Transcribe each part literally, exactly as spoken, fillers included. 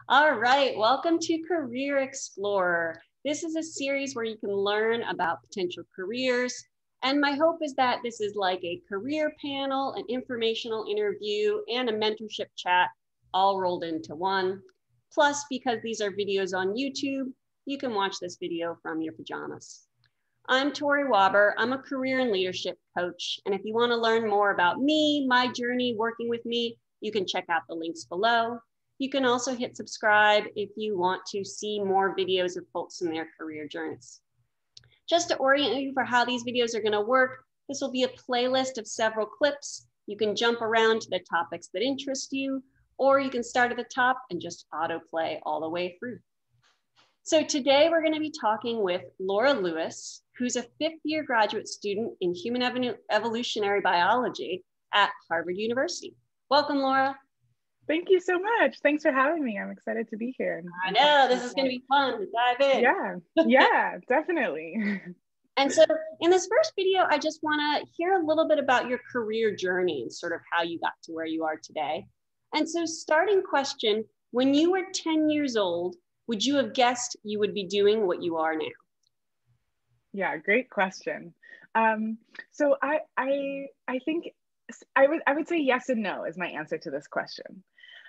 All right, welcome to Career Explorer. This is a series where you can learn about potential careers. And my hope is that this is like a career panel, an informational interview, and a mentorship chat all rolled into one. Plus, because these are videos on YouTube, you can watch this video from your pajamas. I'm Tory. I'm a career and leadership coach. And if you want to learn more about me, my journey working with me, you can check out the links below. You can also hit subscribe if you want to see more videos of folks in their career journeys. Just to orient you for how these videos are going to work, this will be a playlist of several clips. You can jump around to the topics that interest you, or you can start at the top and just autoplay all the way through. So today we're going to be talking with Laura Lewis, who's a fifth year graduate student in human ev- evolutionary biology at Harvard University. Welcome, Laura. Thank you so much. Thanks for having me. I'm excited to be here. I know, this is going to be fun to dive in. Yeah, yeah, definitely. And so in this first video, I just want to hear a little bit about your career journey and sort of how you got to where you are today. And so starting question, when you were ten years old, would you have guessed you would be doing what you are now? Yeah, great question. Um, so I, I, I think I would, I would say yes and no is my answer to this question.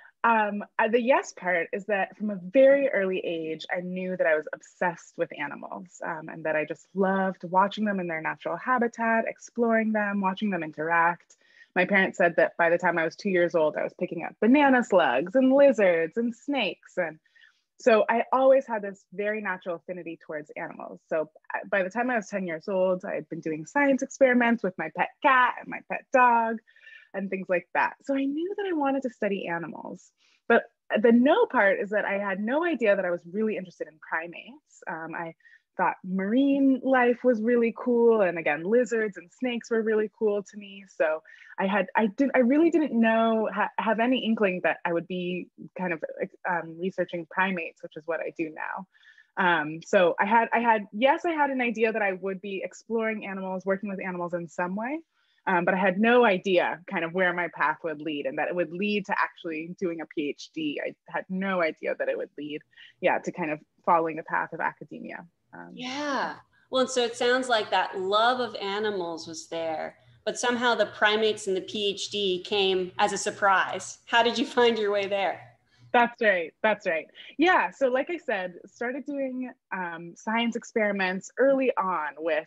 Um, the yes part is that from a very early age, I knew that I was obsessed with animals um, and that I just loved watching them in their natural habitat, exploring them, watching them interact. My parents said that by the time I was two years old, I was picking up banana slugs and lizards and snakes. And so I always had this very natural affinity towards animals. So by the time I was ten years old, I had been doing science experiments with my pet cat and my pet dog and things like that. So I knew that I wanted to study animals. But the no part is that I had no idea that I was really interested in primates. Um, I thought marine life was really cool. And again, lizards and snakes were really cool to me. So I had, I did, I really didn't know, ha, have any inkling that I would be kind of um, researching primates, which is what I do now. Um, so I had, I had, yes, I had an idea that I would be exploring animals, working with animals in some way. Um, but I had no idea kind of where my path would lead and that it would lead to actually doing a PhD. I had no idea that it would lead, yeah, to kind of following the path of academia. Um, yeah. Well, and so it sounds like that love of animals was there, but somehow the primates and the PhD came as a surprise. How did you find your way there? That's right. That's right. Yeah. So like I said, started doing um, science experiments early on with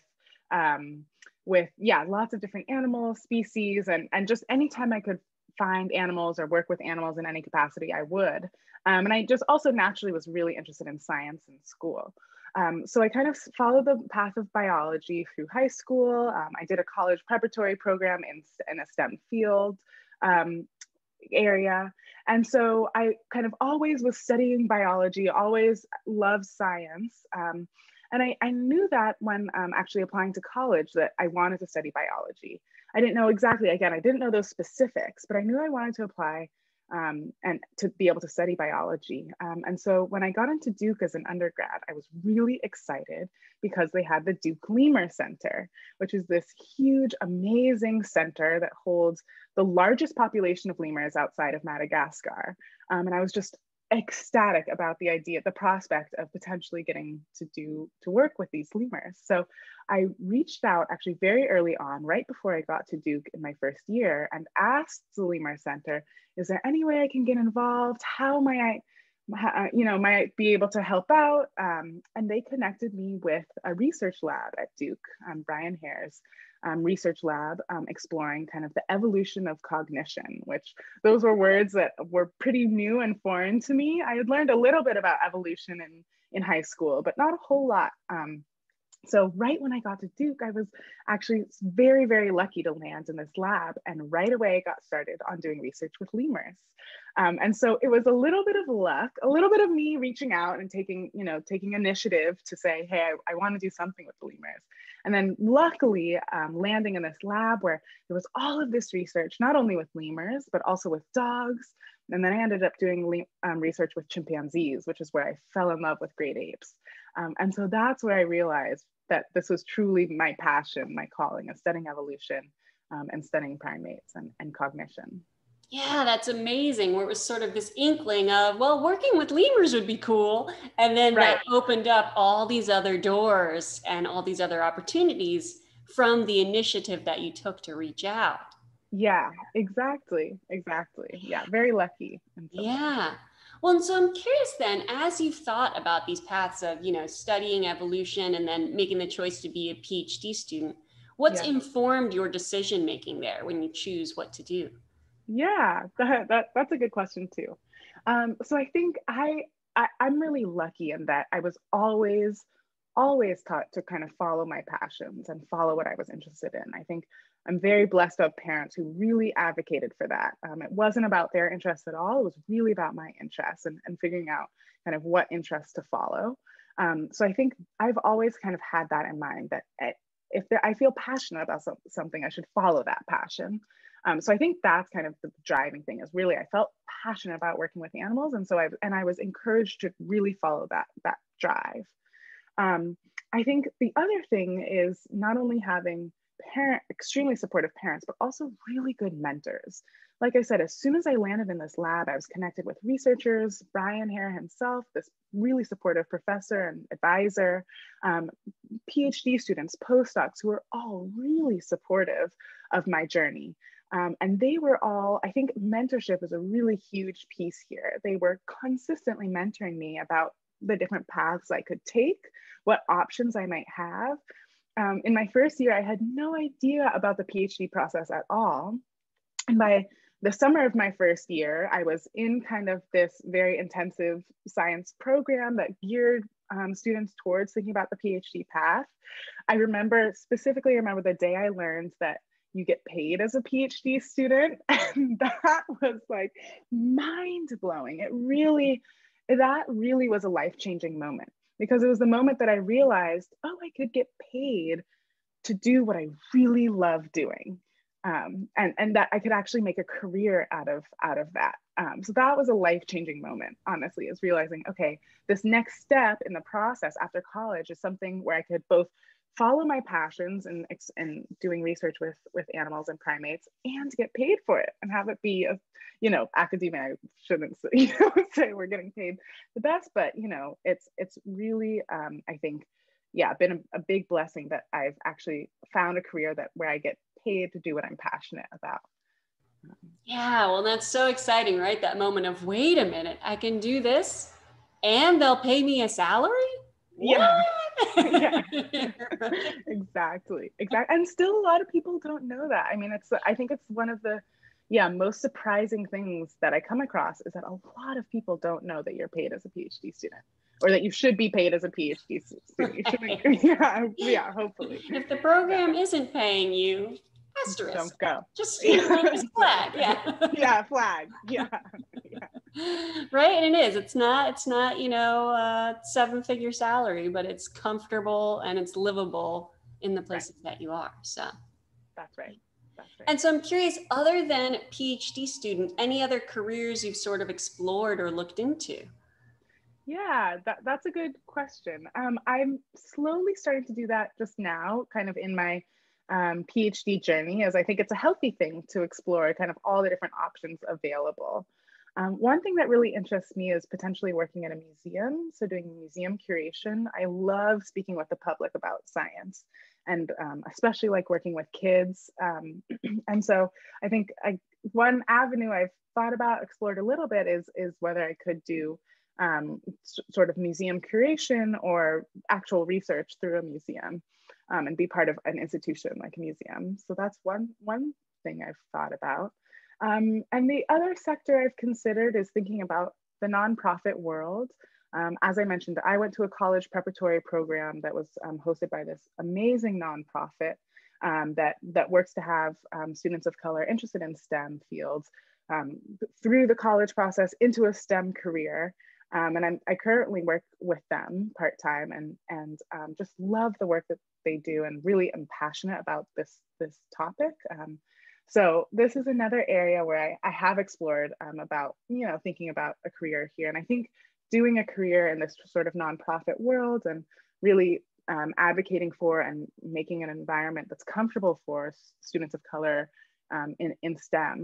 um, with, yeah, lots of different animal species. And, and just anytime I could find animals or work with animals in any capacity, I would. Um, and I just also naturally was really interested in science in school. Um, so I kind of followed the path of biology through high school. Um, I did a college preparatory program in, in a STEM field um, area. And so I kind of always was studying biology, always loved science. Um, And I, I knew that when um, actually applying to college that I wanted to study biology. I didn't know exactly, again, I didn't know those specifics, but I knew I wanted to apply um, and to be able to study biology. Um, and so when I got into Duke as an undergrad, I was really excited because they had the Duke Lemur Center, which is this huge, amazing center that holds the largest population of lemurs outside of Madagascar. Um, and I was just ecstatic about the idea, the prospect of potentially getting to do, to work with these lemurs. So I reached out actually very early on, right before I got to Duke in my first year, and asked the Lemur Center, is there any way I can get involved? How might I, you know, might be able to help out? Um, and they connected me with a research lab at Duke, um, Brian Hare's Um, research lab, um, exploring kind of the evolution of cognition, which those were words that were pretty new and foreign to me. I had learned a little bit about evolution in, in high school, but not a whole lot. Um, so right when I got to Duke, I was actually very, very lucky to land in this lab, and right away I got started on doing research with lemurs. Um, and so it was a little bit of luck, a little bit of me reaching out and taking, you know, taking initiative to say, hey, I, I want to do something with the lemurs. And then luckily um, landing in this lab where there was all of this research, not only with lemurs, but also with dogs. And then I ended up doing um, research with chimpanzees, which is where I fell in love with great apes. Um, and so that's where I realized that this was truly my passion, my calling of studying evolution um, and studying primates and, and cognition. Yeah, that's amazing. Where it was sort of this inkling of, well, working with lemurs would be cool. And then Right. that opened up all these other doors and all these other opportunities from the initiative that you took to reach out. Yeah, exactly. Exactly. Yeah, very lucky in some ways. Yeah. Well, and so I'm curious then, as you've thought about these paths of, you know, studying evolution and then making the choice to be a PhD student, what's Yeah. informed your decision making there when you choose what to do? Yeah, that, that that's a good question too. Um, so I think I, I I'm really lucky in that I was always always taught to kind of follow my passions and follow what I was interested in. I think I'm very blessed to have parents who really advocated for that. Um, it wasn't about their interests at all. It was really about my interests and, and figuring out kind of what interests to follow. Um, so I think I've always kind of had that in mind that I- if there, I feel passionate about some, something, I should follow that passion. Um, so I think that's kind of the driving thing is really I felt passionate about working with animals, and so I and I was encouraged to really follow that that drive. Um, I think the other thing is not only having parent extremely supportive parents, but also really good mentors. Like I said, as soon as I landed in this lab, I was connected with researchers, Brian Hare himself, this really supportive professor and advisor, um, PhD students, postdocs who were all really supportive of my journey. Um, and they were all, I think mentorship is a really huge piece here. They were consistently mentoring me about the different paths I could take, what options I might have. Um, in my first year, I had no idea about the PhD process at all. And by the summer of my first year, I was in kind of this very intensive science program that geared um, students towards thinking about the PhD path. I remember, specifically remember the day I learned that you get paid as a PhD student. And that was like mind blowing. It really, that really was a life-changing moment because it was the moment that I realized, oh, I could get paid to do what I really love doing. Um, and, and that I could actually make a career out of, out of that. Um, so that was a life-changing moment, honestly, is realizing, okay, this next step in the process after college is something where I could both follow my passions and, and doing research with, with animals and primates and get paid for it and have it be a, you know, academia. I shouldn't say, you know, say we're getting paid the best, but you know, it's, it's really, um, I think, yeah, been a, a big blessing that I've actually found a career that where I get paid to do what I'm passionate about. Yeah, well, that's so exciting, right? That moment of, wait a minute, I can do this and they'll pay me a salary? What? Yeah, yeah, exactly, exactly. And still a lot of people don't know that. I mean, it's, I think it's one of the, yeah, most surprising things that I come across is that a lot of people don't know that you're paid as a PhD student or that you should be paid as a PhD student. You Right. shouldn't, yeah, yeah, hopefully. If the Yeah. program isn't paying you, asterisk. Don't go. Just, you know, Yeah, just flag, exactly. yeah. Yeah, flag. Yeah. Yeah. Right, and it is. It's not, it's not, you know, a seven figure salary, but it's comfortable and it's livable in the Right. places that you are. So, That's right. That's right. and so I'm curious, other than PhD student, any other careers you've sort of explored or looked into? Yeah, that, that's a good question. Um, I'm slowly starting to do that just now, kind of in my um, PhD journey, as I think it's a healthy thing to explore kind of all the different options available. Um, one thing that really interests me is potentially working at a museum, so doing museum curation. I love speaking with the public about science, and um, especially like working with kids. Um, and so I think I, one avenue I've thought about, explored a little bit, is is whether I could do um, sort of museum curation or actual research through a museum, um, and be part of an institution like a museum. So that's one, one thing I've thought about. Um, and the other sector I've considered is thinking about the nonprofit world. Um, as I mentioned, I went to a college preparatory program that was um, hosted by this amazing nonprofit um, that, that works to have um, students of color interested in STEM fields um, through the college process into a STEM career. Um, and I'm, I currently work with them part-time and, and um, just love the work that they do and really am passionate about this, this topic. Um, so this is another area where I, I have explored um, about, you know, thinking about a career here. And I think doing a career in this sort of nonprofit world and really um, advocating for and making an environment that's comfortable for students of color um, in, in STEM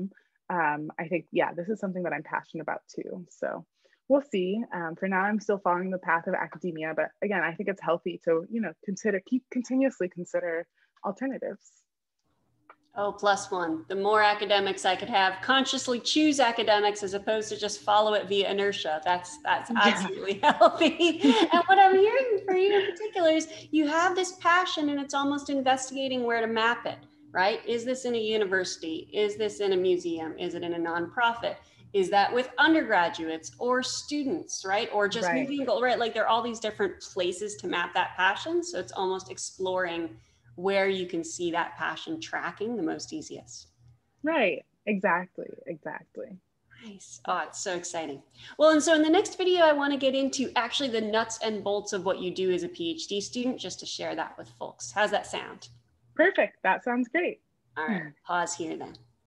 um, I think, yeah, this is something that I'm passionate about too. So we'll see. Um, for now, I'm still following the path of academia, but again, I think it's healthy to, you know, consider, keep continuously consider alternatives. Oh, plus one. The more academics I could have, consciously choose academics as opposed to just follow it via inertia. That's that's Yeah. absolutely healthy. And what I'm hearing for you in particular is you have this passion and it's almost investigating where to map it, right? Is this in a university? Is this in a museum? Is it in a nonprofit? Is that with undergraduates or students, right? Or just Right. moving, right? Like there are all these different places to map that passion. So it's almost exploring where you can see that passion tracking the most easiest. Right. Exactly. Exactly. Nice. Oh, it's so exciting. Well, and so in the next video, I want to get into actually the nuts and bolts of what you do as a PhD student, just to share that with folks. How's that sound? Perfect. That sounds great. All right, pause here then.